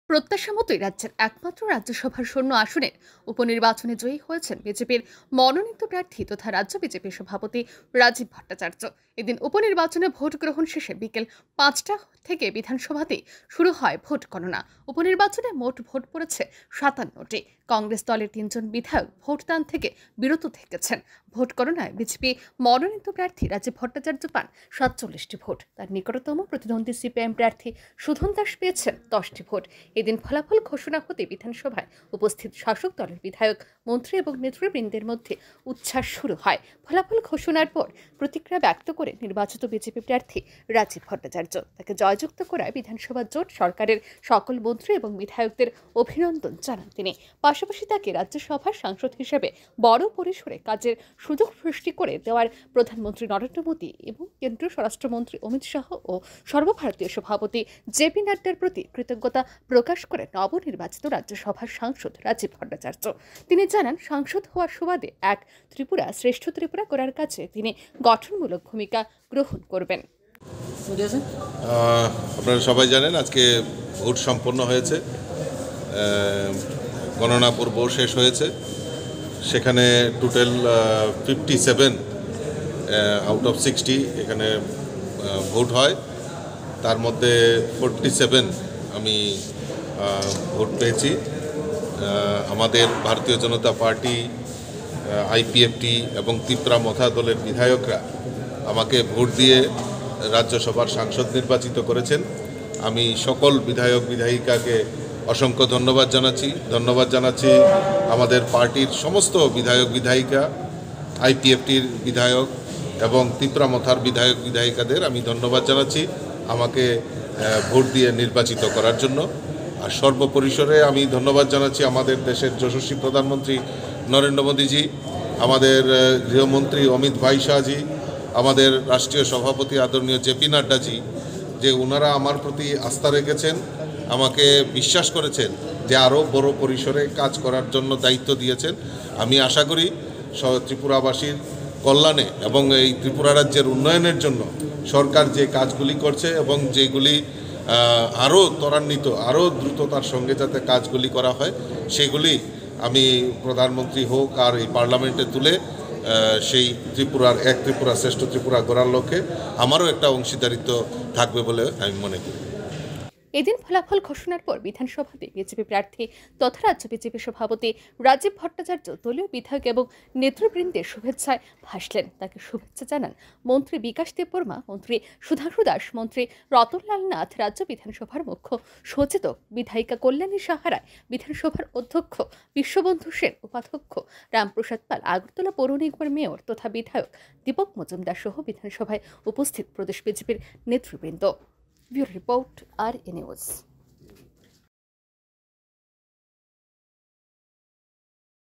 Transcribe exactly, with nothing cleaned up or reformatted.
প্রত্যাশা মতোই রাজ্যের একমাত্র রাজ্যসভার শূন্য আসনের উপনির্বাচনে জয়ী হয়েছেন বিজেপির মনোনীত প্রার্থী তথা রাজ্য বিজেপির সভাপতি রাজীব ভট্টাচার্য। এদিন উপনির্বাচনে ভোট গ্রহণ শেষে বিকেল পাঁচটা থেকে বিধানসভাতেই শুরু হয় ভোট গণনা। উপনির্বাচনে মোট ভোট পড়েছে সাতান্নটি। কংগ্রেস দলের তিনজন বিধায়ক ভোটদান থেকে বিরত থেকেছেন। ভোট গণনায় বিজেপি মনোনীত প্রার্থী রাজীব ভট্টাচার্য পান সাতচল্লিশটি ভোট। তার নিকটতম প্রতিদ্বন্দ্বী সিপিআইএম প্রার্থী সুধন দাস পেয়েছেন দশটি ভোট। এদিন ফলাফল ঘোষণা হতে বিধানসভায় উপস্থিত শাসক দলের বিধায়ক, মন্ত্রী এবং নেতৃবৃন্দের মধ্যে উচ্ছ্বাস শুরু হয়। ফলাফল ঘোষণার পর প্রতিক্রিয়া ব্যক্ত করে নির্বাচিত বিজেপি প্রার্থী রাজীব ভট্টাচার্য তাকে জয়যুক্ত করায় বিধানসভা জোট সরকারের সকল মন্ত্রী এবং বিধায়কদের অভিনন্দন জানান তিনি। পাশাপাশি তাকে রাজ্যসভার সাংসদ হিসেবে বড় পরিসরে কাজের সুযোগ সৃষ্টি করে দেওয়ার প্রধানমন্ত্রী নরেন্দ্র মোদী এবং কেন্দ্রীয় স্বরাষ্ট্রমন্ত্রী অমিত শাহ ও সর্বভারতীয় সভাপতি জেপি নাড্ডার প্রতি কৃতজ্ঞতা প্রকাশ করে নবনির্বাচিত রাজ্যসভার সাংসদ রাজীব ভট্টাচার্য। তিনি জানান, সাংসদ হওয়ার সুবাদে এক ত্রিপুরা শ্রেষ্ঠ ত্রিপুরা করার কাছে তিনি গঠনমূলক ভূমিকা গ্রহণ করবেন। আপনারা সবাই জানেন আজকে ভোট সম্পন্ন হয়েছে, গণনা পর্ব শেষ হয়েছে। সেখানে total fifty seven out of sixty এখানে ভোট হয়। তার মধ্যে ফোরটি সেভেন আমি ভোট পেয়েছি। আমাদের ভারতীয় জনতা পার্টি, আইপিএফটি এবং ত্রিপুরা মথা দলের বিধায়করা আমাকে ভোট দিয়ে রাজ্যসভার সাংসদ নির্বাচিত করেছেন। আমি সকল বিধায়ক বিধায়িকাকে অসংখ্য ধন্যবাদ জানাচ্ছি ধন্যবাদ জানাচ্ছি আমাদের পার্টির সমস্ত বিধায়ক বিধায়িকা, আইপিএফটির বিধায়ক এবং ত্রিপুরা মথার বিধায়ক বিধায়িকাদের আমি ধন্যবাদ জানাচ্ছি আমাকে ভোট দিয়ে নির্বাচিত করার জন্য। আর সর্বপরিসরে আমি ধন্যবাদ জানাচ্ছি আমাদের দেশের যশস্বী প্রধানমন্ত্রী নরেন্দ্র মোদীজি, আমাদের গৃহমন্ত্রী অমিত ভাই শাহজি, আমাদের রাষ্ট্রীয় সভাপতি আদরণীয় জেপি নাড্ডাজি, যে ওনারা আমার প্রতি আস্থা রেখেছেন, আমাকে বিশ্বাস করেছেন যে আরও বড় পরিসরে কাজ করার জন্য দায়িত্ব দিয়েছেন। আমি আশা করি ত্রিপুরাবাসীর কল্যাণে এবং এই ত্রিপুরা রাজ্যের উন্নয়নের জন্য সরকার যে কাজগুলি করছে এবং যেগুলি আরও ত্বরান্বিত আরও দ্রুততার সঙ্গে যাতে কাজগুলি করা হয়, সেগুলি আমি প্রধানমন্ত্রী হোক আর এই পার্লামেন্টে তুলে সেই ত্রিপুরার এক ত্রিপুরা শ্রেষ্ঠ ত্রিপুরা গড়ার লক্ষ্যে আমারও একটা অংশীদারিত্ব থাকবে বলে আমি মনে করি। এদিন ফলাফল ঘোষণার পর বিধানসভাতে বিজেপি প্রার্থী তথা রাজ্য বিজেপি সভাপতি রাজীব ভট্টাচার্য দলীয় বিধায়ক এবং নেতৃবৃন্দের শুভেচ্ছায় ভাসলেন। তাকে শুভেচ্ছা জানান মন্ত্রী বিকাশ দেববর্মা, মন্ত্রী সুধাংশু দাস, মন্ত্রী রতনলাল নাথ, রাজ্য বিধানসভার মুখ্য সচেতক বিধায়িকা কল্যাণী সাহারায়, বিধানসভার অধ্যক্ষ বিশ্ববন্ধু সেন, উপাধ্যক্ষ রামপ্রসাদ পাল, আগরতলা পৌর নিগমের মেয়র তথা বিধায়ক দীপক মজুমদার সহ বিধানসভায় উপস্থিত প্রদেশ বিজেপির নেতৃবৃন্দ। Bureau Report, R E News।